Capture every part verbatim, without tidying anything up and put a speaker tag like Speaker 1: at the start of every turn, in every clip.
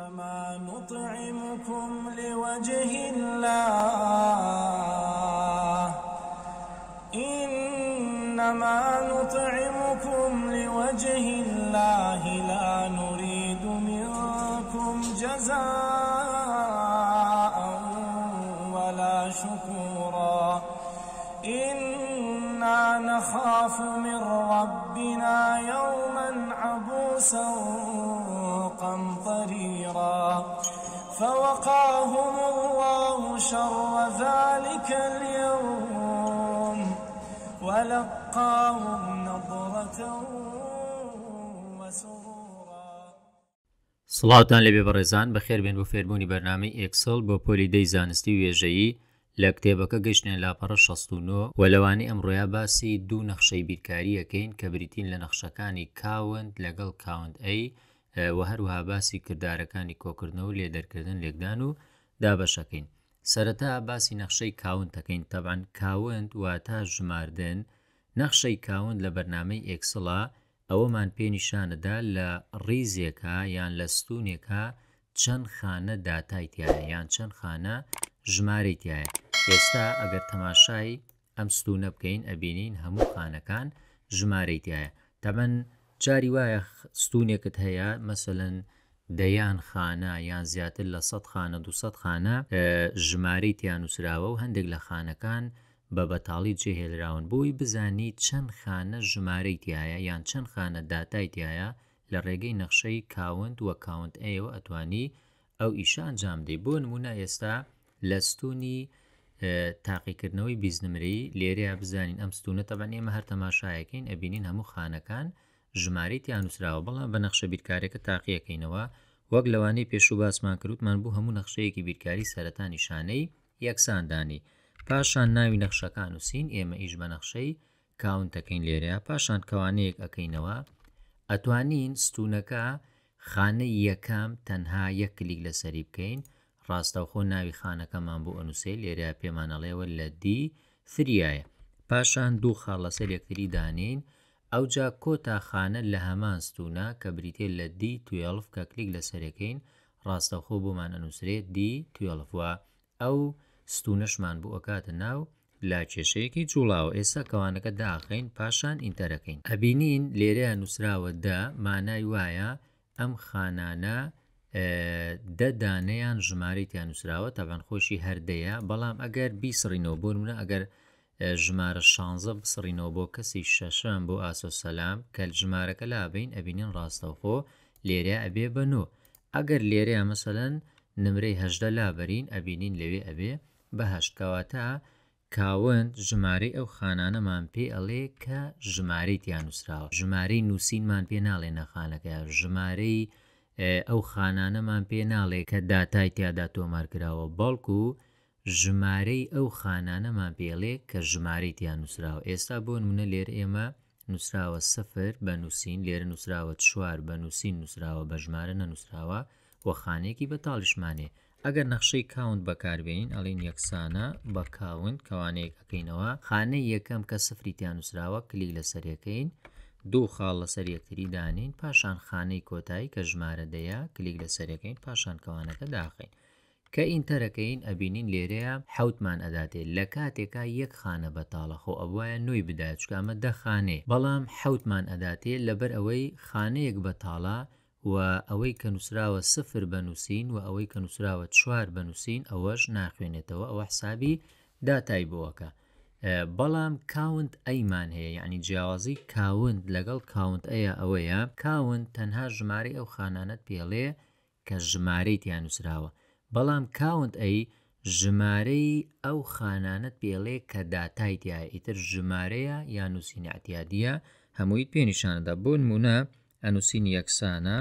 Speaker 1: إنما نطعمكم لوجه الله إنما نطعمكم لوجه الله لا نريد منكم جزاء ولا شكورا إنا نخاف من ربنا يوما عبوسا قمطريرا فوقاهم الله شر ذلك اليوم ولقاهم نضرة وسرورا.
Speaker 2: سڵاوتان لەبێ بەڕێزان بەخێر بێن بۆ فێربوونی بەرنامەی ئێکسڵ بۆ پۆلی دەی زانستی و وێژەیی لە کتێبەکە گەشتێن لاپەڕە شەست و نۆ و لەوانەی ئەمڕۆیە باسی دوو نەخشەی بیرکاری یەکەین کە بریتین لە نەخشەکانی کاوند لەگەڵ کاوند ئەی و هەروەها باسی کردارەکانی کۆکردنەوە و لێدەرکردن لێکدان و دابەشەکەین. سەرەتا باسی نەخشەی کاوند دەکەین. تەبعاً کاوند واتە ژماردن. نەخشەی کاوند لە بەرنامەی ئێکسڵە ئەوەمان پێ نیشانەدا لە ڕیزێکە یان لە ستونێکە چەند خانە داتای تایە یان چەند خانە ژمارەی تایە. ئێستا ئەگەر تەماشای ئەم ستونە بکەین ئەبینین هەموو خانەکان ژمارەی تایە. تەبەن جاری وایە ستونێکت هەیە مەسەلەن دەیان خانە یان زیاتر لە سەد خانە دووسەد خانە ژمارەی تیان نووسراوە و هەندێک لە خانەکان بە بەتاڵی جێهێڵراون بۆی بزانی چەند خانە ژمارەی تایە یان چەند خانە داتای تایە لە ڕێگەی نەخشەی کاوند وە کاوند ئەیەوە ئەتوانی ئەو ئیشە ئەنجام دەی. بۆ نمونە ئێستا لە ستونی تاقیکردنەوەی بیزنمرەی لێرەیە بزانین ئەم ستونە تەبەن ئێمە هەر تەماشایەکەین ئەبینین هەموو خانەکان ژمارەی تیان نووسراوە بەڵام بە نەخشە بیرکارێکە تاقیەکەینەوە وەک لەوانەی پێشوو باسمان کردوتمان بوو هەموو نەخشەیەکی بیرکاری سەرەتا نیشانەی یەکساندانی. پاشان ناوی نەخشەکان نووسین ئێمە ئیش بە نەخشەی کاونتەکەین لێرەیە. پاشان کەوانەیەک ئەەکەینەوە ئەتوانین ستونەکە خانەی یەکەم تەنها یەک کلیک لەسەری بکەین ڕاستەوخۆ ناوی خانەکەمان بۆ ئەنووسێ لێرە پێمانەڵێەوە لە دی فریایە. پاشان دوو خاڵ لەسەر یەکتری دانین ئەوجا کۆتا خانە لە هەمان ستونە کە بریتێ لە دی توێڵف کە کلیک لەسەرەکەین ڕاستەوخۆ بۆمان ئەنووسرێت دی توێڵف وە ئەو ستونەشمان بۆ ئەکاتە ناو لا کێشەیەکی جوڵاوە. ئێستا کەوانەکە داخین پاشان ئینتەرەکەین ئەبینین لێرەیە نووسراوە دا مانای وایە ئەم خانانە دە دانەیان ژمارەی تیان نووسراوە تەبەن خۆشی هەردەیە بەڵام ئەگەر بیسڕینەوە بۆ نمونە ئەگەر ژمارە شانزە بسڕینەوە بۆ کەسی شەشەم بۆ ئاسۆ سەلام کە ژمارەکە لابین ئەبینین ڕاستەوخۆ لێرە ئەبێ بەنۆ. ئەگەر لێرەیە مەسەلەن نمرەی هەژدە لابەرین ئەبینین لەوێ ئەبێ بە هەشت کەواتە کاوند ژمارەی ئەو خانانەمان پێ ئەڵێ کە ژمارەی تیان نووسراوە. ژمارەی نووسینمان پێ ناڵێ نەخانەکە ژمارەی ئەو خانانەمان پێ ناڵێ کە داتای تیادا تۆمارکراوە بەڵکو ژمارەی ئەو خانانەمان پێڵێ کە ژمارەی تیان نووسراوە. ئێستا بۆ نمونە لێرە ئێمە نووسراوە سەفر بە نووسین لێرە نووسراوە چوار بە نووسین نووسراوە بە ژمارە نەنووسراوە و خانەیەکی بەتاڵیشمانێ. ئەگەر نەخشەی کاوند بەکاربێنین ئەڵین یەکسانە بە کاوند کەوانەیەک ئەەکەینەوە خانەی یەکەم کە سفری تیان نووسراوە کلیک لەسەرەکەین دوو خاڵ لەسەر یەکتری دانین پاشان خانەی کۆتایی کە ژمارە دەیە کلیک لەسەرەکەین پاشان کەوانەکە داخین کە ئینتەرەکەین ئەبینین لێرەیە حوتمان ئەداتێت لە کاتێکا یەک خانە بەتاڵە خۆ ئەوایە نوۆی بدات چکامە دە خانێ بەڵام حوتمان ئەداتێت لەبەر ئەوەی خانەیەک بەتاڵە و ئەوەی کە نووسراوە سفر بەنووسین و ئەوەی کە نووسراوە چوار بەنووسین ئەوەش ناخوێنێتەوە ئەوە حسابی داتای بۆەکە. بەڵام کاوند ئەیمان هەیە یعنی جیاوازی کاوند لەگەڵ کاوند ئەیە ئەوەیە کاوند تەنها ژمارەی ئەو خانانەت پێڵێ کە ژمارەی تیان نووسراوە بەڵام کاوند ئەی ژمارەی ئەو خانانەت پێڵێ کە داتای تایە ئیتر ژمارەیە یان نووسینی ئەتیادیە هەموویت پێنیشانەدا. بۆ نمونە ئەنووسینی یەکسانە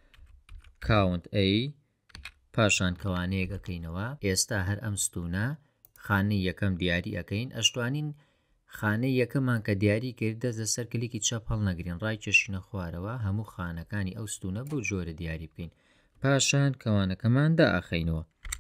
Speaker 2: کاوند ئەی پاشان کەوانەیەک ئەەکەینەوە ئێستا هەر ئەم ستونە خانەی یەکەم دیاری ئەەکەین ئەشتوانین خانەی یەکەمان کە دیاری کرد دەست لەسەر کلیکی چەپ هەڵ نەگرین ڕای کێشینە خوارەوە هەموو خانەکانی ئەو ستونە بۆ جۆرە دیاری بکەین پاشان کەوانەکەمان دائەخەینەوە.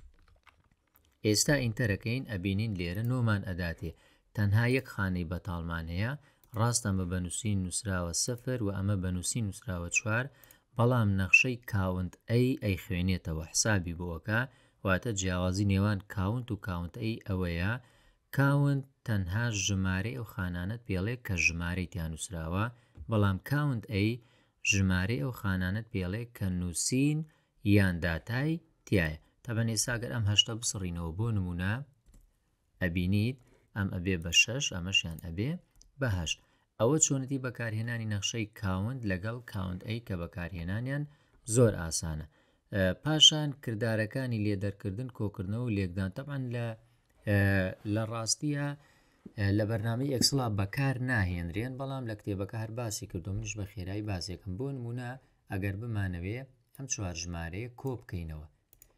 Speaker 2: ئێستا ئینتەرەکەین ئەبینین لێرە نۆمان ئەداتێ تەنها یەک خانەی بەتاڵمان هەیە ڕاست ئەمە بەنووسین نووسراوە سەفر و ئەمە بەنووسین نووسراوە چوار بەڵام نەخشەی کاونت ئەی ئەی خوێنێتەوە حسابی بۆەکە واتە جیاوازی نێوان کاونت و کاونت ئەی ئەوەیە کاونت تەنها ژمارەی ئەو خانانت پێڵێ کە ژمارەی تیان نووسراوە بەڵام کاونت ئەی ژمارەی ئەو خانانت پێڵێ کە نووسین یان داتای تایە تەبەن ئێساگەر ئەم هەشتە بسڕینەوە بۆ نمونە ئەبینیت ئەم ئەبێ بە شەش ئەمەشیان ئەبێ بە هەشت ئەوە چۆنەتی بەکارهێنانی نەخشەی کاونت لەگەڵ کاونت ئەی کە بەکارهێنانیان زۆر ئاسانە پاشان کردارەکانی لێدەرکردن کۆکردنەوە و لێکدان تەبەن لە لە ڕاستیە لە بەرنامەی ئەکسڵا بەکار ناهێنرێن بەڵام لە کتێبەکە هەر باسی کردو منیش بە خێرایی باسێکم بۆ نمونە ئەگەر بمانەوێ ئەم چوار ژمارەیە کۆ بکەینەوە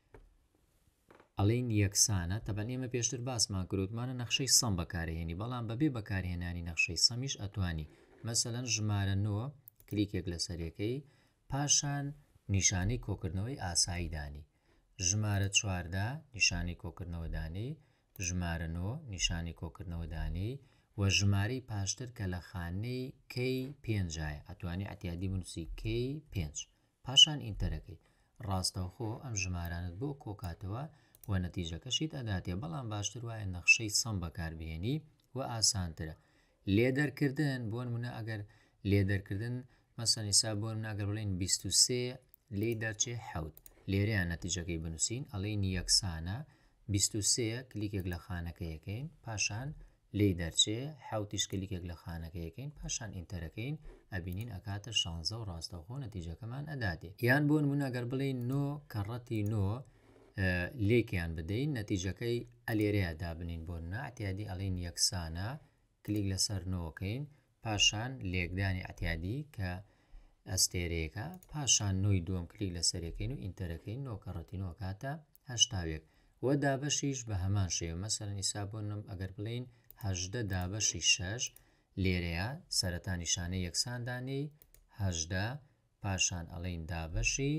Speaker 2: ئەڵین یەکسانە تەبەن ئێمە پێشتر باسمان کردوتمانە نەخشەی سەم بەکارهێنی بەڵام بەبێ بەکارهێنانی نەخشەی سەمیش ئەتوانی مەسەلەن ژمارە نۆ کلیکێک لە سەرەکەی پاشان نیشانەی کۆکردنەوەی ئاسایی دانی ژمارە چواردە نیشانی کۆکردنەوە دانی ژمارە نۆ نیشانی کۆکردنەوە دانی و ژمارەی پاشتر کە لە خانەی کەی پێنجایە ئەتوانی ئەتیادی بنووسی کەی پێنج پاشان ئینتەرەکەی ڕاستەوخۆ ئەم ژمارانت بۆ کۆکاتەوە و نەتیجەکەشیت ئەداتێ بەڵام باشتر وایە نەخشەی سەم بەکاربهێنی و ئاسانترە لێدەرکردن بۆ نمونە ئەگەر لێدەرکردن مەسەن ئێستا بۆ نمونە ئەگەر بڵێن بیست و سێ لێی دەرچێ حەوت لێرەیان نەتیجەکەی بنووسین ئەڵێن یەکسانە بیست و سێ کلیکێک لە خانەکە یەکەین پاشان لێی دەرچێ حەوتیش کلیکێک لە خانەکە یەکەین پاشان ئینتەرەکەین ئەبینین ئەکاتە شانزە و ڕاستەوخۆ نەتیجەکەمان ئەداتێ یان بۆ نمونە ئەگەر بڵێن نۆ کەڕەتی نۆ لێکیان بدەین نەتیجەکەی ئەلێرەیە دابنین بۆ نائتیادی ئەڵین یەکسانە کلیک لەسەر نۆکەین پاشان لێکدانی ئەتیادی کە ئەستێرەیەەکە پاشان نۆی دووەم کلیک لەسەرەکەین و ئینتەرەکەین نۆکەڕەتی نۆکاتە هەشتاوێک وە دابەشیش بە هەمان شێوە مەسەلەن ئیسا بۆ نم ئەگەر بڵین هەژدە دابەشی شەش لێرەیە سەرەتا نیشانەی یەکساندانی هەژدە پاشان ئەڵین دابەشی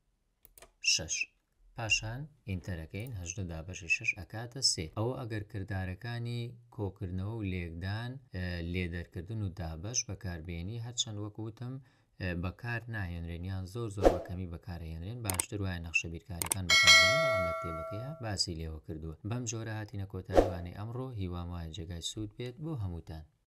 Speaker 2: شەش پاشان ئینتەرەکەین هەژدە دابەشی شەش ئەکاتە سێ ئەوە ئەگەر کردارەکانی کۆکردنەوە و لێکدان لێدەرکردن و دابەش بەکاربێنی هەرچەند وەکوتم بەکار ناهێنرێنیان زۆر زۆر بەکەمی بەکارهێنرێن باشتر وایە نەخشە بیرکاریەکان بەکاربێنی بەڵام لە کتێبەکەیە باسی لێوە کردووە بەم جۆرە هاتینە کۆتاییوانەی ئەمڕۆ هیوام وایە جێگای سوود بێت بۆ هەمووتان.